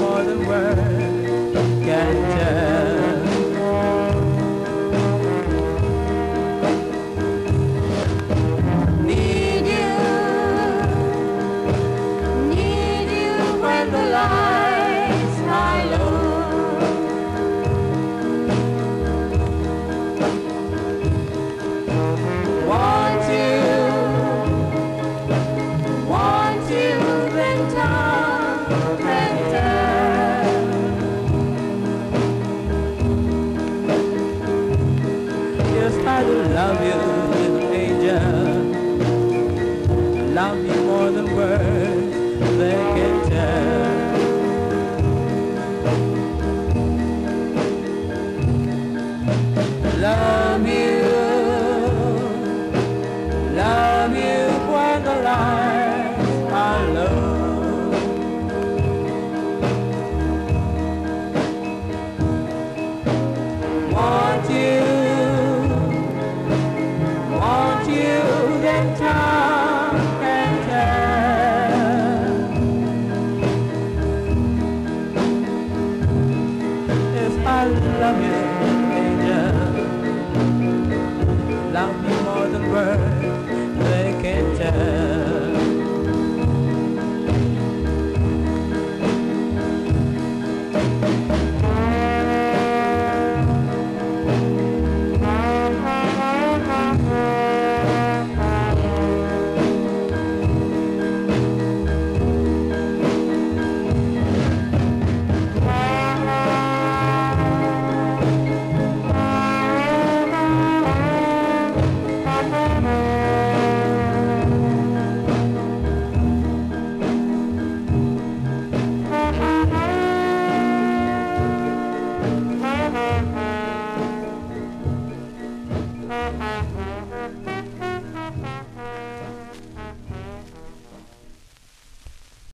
more than words can tell. Need you when the lights are low. Want you, then time can tell. Yes, I do love you, little angel. Love you more than words they can tell. Love you when the lights are low. Want you, then time can tell. Yes, I love you, angel. Love you more than words they can tell.